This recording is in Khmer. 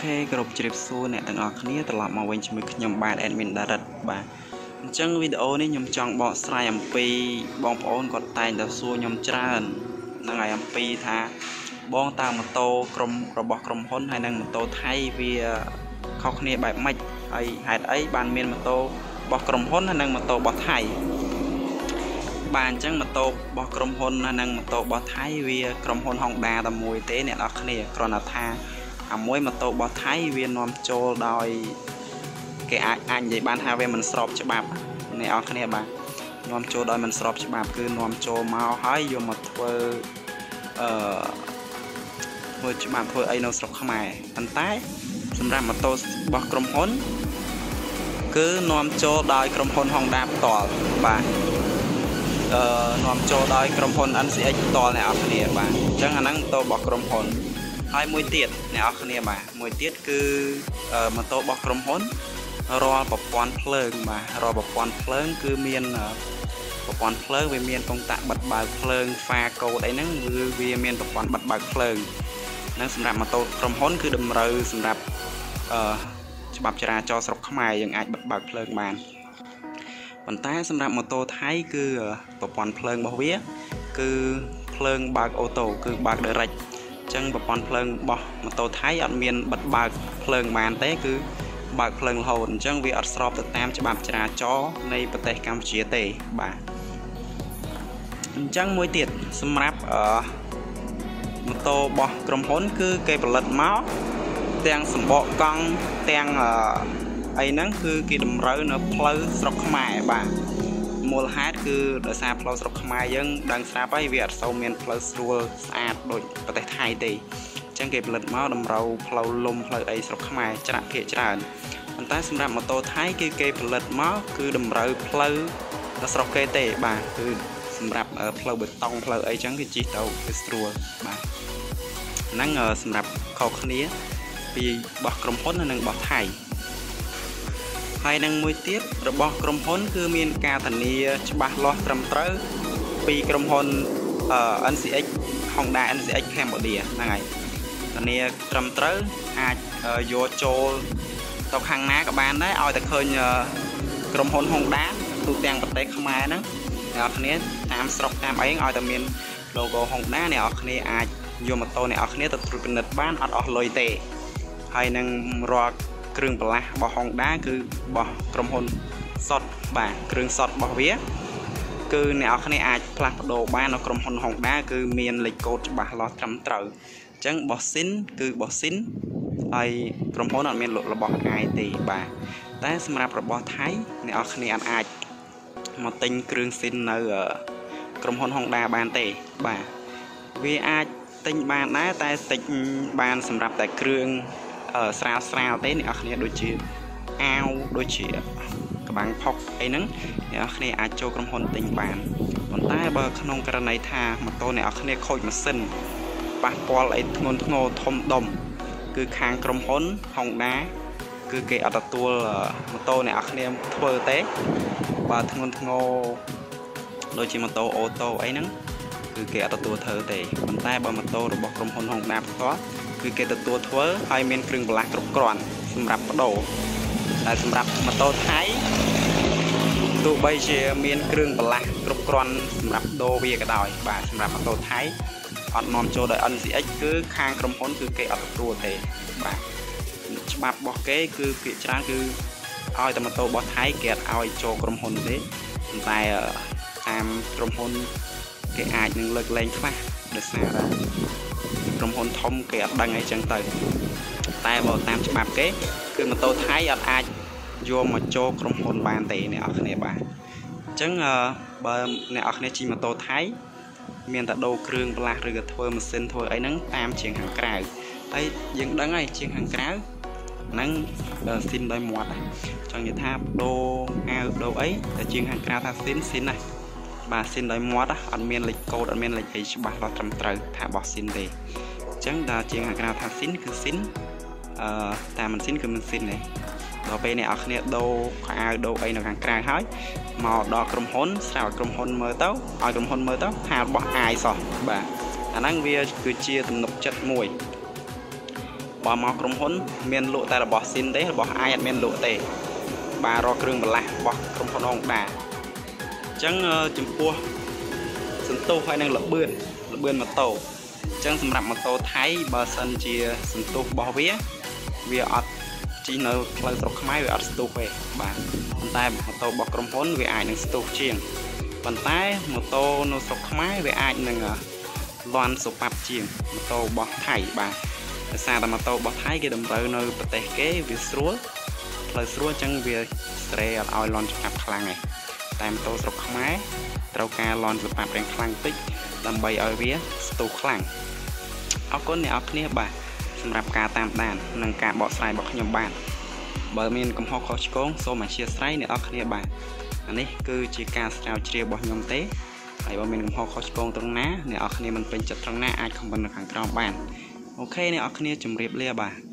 គ្រប់ជ្រាបសួរអ្នកទាំងអស់គ្នាត្រឡប់មកវិញជាមួយខ្ញុំបាទ admin ដារ៉ិតបាទអញ្ចឹងវីដេអូនេះខ្ញុំចង់បកស្រាយអំពីបងប្អូនគាត់តែងតែសួរខ្ញុំច្រើនហ្នឹងហើយអំពីថាបងតើម៉ូតូរបស់ក្រុមហ៊ុនហើយនិងម៉ូតូថៃវាខុសគ្នាបែបម៉េចហើយហេតុអីបានមានម៉ូតូរបស់ក្រុមហ៊ុនហើយនិងម៉ូតូរបស់ថៃបាទអញ្ចឹងម៉ូតូរបស់ក្រុមហ៊ុនហើយនិងម៉ូតូរបស់ថៃវាក្រុមហ៊ុន Honda តែមួយទេអ្នកនរគ្នាគ្រាន់តែថាអាមួយម៉ូតូរបស់ថៃវានាំចូលដោយគេអាចនិយាយបានថាវាមិនស្របច្បាប់អ្នកនរគ្នាបាទនាំចូលដោយមិនស្របច្បាប់គឺនាំចូលមកហើយយកមកធ្វើច្បាប់ធ្វើអីនៅស្រុកខ្មែរប៉ុន្តែសម្រាប់ម៉ូតូរបស់ក្រុមហ៊ុនគឺនាំចូលដោយក្រុមហ៊ុន Honda ផ្ទាល់បាទនាំចូលដោយក្រុមហ៊ុន NCX ផ្ទាល់អ្នកនរគ្នាបាទអញ្ចឹងអាហ្នឹងម៉ូតូរបស់ក្រុមហ៊ុនហើយមួយទៀតអ្នកនរគ្នាបាទមួយទៀតគឺម៉ូតូរបស់ក្រុមហ៊ុនរាល់ប្រព័ន្ធភ្លើងបាទរាល់ប្រព័ន្ធភ្លើងគឺមានប្រព័ន្ធភ្លើងវាមានកុងតាក់បិទបើកភ្លើងហ្វាកូដអីហ្នឹងវាមានប្រព័ន្ធបិទបើកភ្លើងហ្នឹងសម្រាប់ម៉ូតូក្រុមហ៊ុនគឺតម្រូវសម្រាប់ច្បាប់ចរាចរណ៍ស្រុកខ្មែរយើងអាចបិទបើកភ្លើងបានប៉ុន្តែសម្រាប់ម៉ូតូថៃគឺប្រព័ន្ធភ្លើងរបស់វាគឺភ្លើងបើកអូតូគឺបើក direct អញ្ចឹងប្រព័ន្ធភ្លើងរបស់ម៉ូតូថៃអត់មានបិទបើកភ្លើងបានទេគឺបើកភ្លើងរហូតអញ្ចឹងវាអត់ស្របទៅតាមច្បាប់ចរាចរណ៍នៃប្រទេសកម្ពុជាទេបាទអញ្ចឹងមួយទៀតសម្រាប់ម៉ូតូរបស់ក្រុមហ៊ុនគឺគេផលិតមកទាំងសម្បកកង់ទាំងអីហ្នឹងគឺគេតម្រូវនៅផ្លូវស្រុកខ្មែរបាទមូលហេតុគឺដោយសារផ្លូវស្រុកខ្មែរយើងដឹងស្រាប់ហើយវាអត់សូវមានផ្លូវស្រួលស្អាតដូចប្រទេសថៃទេអញ្ចឹងគេផលិតមកតម្រូវផ្លូវលំផ្លូវអីស្រុកខ្មែរច្រាក់ភាគច្រើនប៉ុន្តែសម្រាប់ម៉ូតូថៃគឺគេផលិតមកគឺតម្រូវផ្លូវនៅស្រុកគេទេបាទគឺសម្រាប់ផ្លូវបេតុងផ្លូវអីចឹងគេជិះទៅវាស្រួលបាទហ្នឹងសម្រាប់ខុសគ្នាពីរបស់ក្រុមហ៊ុននិងរបស់ថៃហើយនឹងមួយទៀតរបស់ក្រុមហ៊ុនគឺមានការធានាច្បាស់លាស់ត្រឹមត្រូវពីក្រុមហ៊ុនNCX Honda NCX Cambodia ហ្នឹងហើយធានាត្រឹមត្រូវអាចយកចូលទៅខាងណាក៏បានដែរឲ្យតែឃើញក្រុមហ៊ុន Honda ទូទាំងប្រទេសខ្មែរហ្នឹងអ្នកនរគ្នាតាមស្រុកតាមអីឲ្យតែមាន logo Honda អ្នកនរគ្នាអាចយកម៉ូតូអ្នកនរគ្នាទៅត្រួតពិនិត្យបានអត់អស់លុយទេហើយនឹងរាល់គ្រឿងបន្លាស់របស់ Honda គឺរបស់ក្រុមហ៊ុនសុតបាទគ្រឿងសុតរបស់វាគឺអ្នកនរគ្នាអាចផ្លាស់ប្ដូរបាននៅក្រុមហ៊ុន Honda គឺមានលេខកូដច្បាស់លាស់ត្រឹមត្រូវអញ្ចឹងរបស់ស៊ីនគឺរបស់ស៊ីនហើយក្រុមហ៊ុនអត់មានលក់របស់ឯទេបាទតែសម្រាប់របស់ថៃអ្នកនរគ្នាអាចមកទិញគ្រឿងស៊ីននៅក្រុមហ៊ុន Honda បានទេបាទវាអាចទិញបានដែរតែទិញបានសម្រាប់តែគ្រឿងស្រាលទេអ្នកនរគ្នាដូចជាអាវដូចជាក្បាំងផុកអីហ្នឹងអ្នកនរគ្នាអាចចូលក្រុមហ៊ុនទិញបានប៉ុន្តែបើក្នុងករណីថាម៉ូតូអ្នកនរគ្នាខូចម៉ាស៊ីនប៉ះពាល់អីធ្ងន់ធ្ងរធំដុំគឺខាងក្រុមហ៊ុន Honda គឺគេអត់ទទួលម៉ូតូអ្នកនរគ្នាធ្វើទេបើធ្ងន់ធ្ងរដូចជាម៉ូតូអូតូអីហ្នឹងគឺគេអត់ទទួលធ្វើទេប៉ុន្តែបើម៉ូតូរបស់ក្រុមហ៊ុន Honda ផ្ទាល់គឺគេទទួលធ្វើហើយមានគ្រឿងបន្លាស់គ្រប់គ្រាន់សម្រាប់បដូរតែសម្រាប់ម៉ូតូថៃទោះបីជាមានគ្រឿងបន្លាស់គ្រប់គ្រាន់សម្រាប់ដូរវាក៏ដោយបាទសម្រាប់ម៉ូតូថៃអត់នាំចូលដោយ NCX គឺខាងក្រុមហ៊ុនគឺគេអត់ទទួលទេបាទច្បាប់របស់គេគឺភាគច្រើនគឺឲ្យតែម៉ូតូរបស់ថៃគេអត់ឲ្យចូលក្រុមហ៊ុនទេប៉ុន្តែតាមក្រុមហ៊ុនគេអាចនឹងលើកលែងខ្លះដោយសារក្រុមហ៊ុនធំគេអត់ដឹងអីចឹងទៅតែបើតាមច្បាប់គេគឺម៉ូតូថៃអត់អាចយកមកចូលក្រុមហ៊ុនបានទេអ្នកនរគ្នាបាទអញ្ចឹងបើអ្នកនរគ្នាជិះម៉ូតូថៃមានតែដូរគ្រឿងបន្លាស់ឬក៏ធ្វើម៉ាស៊ីនធ្វើអីហ្នឹងតាមជាងខាងក្រៅហើយយើងដឹងហើយជាងខាងក្រៅហ្នឹងស៊ីនដោយមាត់ចង់និយាយថាដូរអាវដូរអីតែជាងខាងក្រៅថាស៊ីនណាបាទស៊ីនដោយមាត់អត់មានលេខកូដអត់មានលេខអីច្បាស់លាស់ត្រឹមត្រូវថាបោះស៊ីនទេអញ្ចឹងដល់ជាងខាងក្រៅថាស៊ីនគឺស៊ីនតែមិនស៊ីនគឺមិនស៊ីនទេដល់ពេលអ្នកនរគ្នាដូរខោអាវដូរអីនៅខាងក្រៅហើយមកដល់ក្រុមហ៊ុនស្រាប់ឲ្យក្រុមហ៊ុនមើលទៅឲ្យក្រុមហ៊ុនមើលទៅថារបស់អាយសោះបាទអាហ្នឹងវាគឺជាទំនុកចិត្តមួយប bỏ màu crom hôn miền lụa ta là bỏ xin đấy bỏ ai ăn miền lụa tệ bà rò kêu bật lại bỏ crom hôn ông đà chẳng chấm cua sân tô hay năng lập bươn mà tổ chẳng sầm rạp mà tổ thái bờ sân chia sân tô bỏ vía vì ở chỉ nơi lời sọc máy về ở tô về bà bàn tay một tổ bỏ crom hôn về ai năng tô chiên bàn tay một tô nó sọc máy về ai năng loan sụp bắp chiên một tô bỏ thải bà xa mà tô bỏ thái cái đầm rơi nơi bật tè kế việc xúa lời xúa chẳng việc sre ao loan chụp khlang này tại một tô sọc máy trâu ca loan sụp bắp đèn khlang tích làm bay ở vía tô khlang áo cốt này áo kia bàสำหรับการตามด่านหนังการบอกสายบอกยมบ้านบอร์มินกำฮอกคอชโก้โซมาเชียร์ไซน์เนี่ยออกเนี่ยบ้านอันนี้คือจีการสาวเชียร์บอกยมเต้ไอ้บอร์มินกำฮอกคอชโก้ตรงนั้นเนี่ยออกเนี่ยมันเป็นจุดตรงหน้าไอคอมบันขังกรองบ้านโอเคเนี่ยออกเนี่ยจุ่มเรียบเรียบบ่า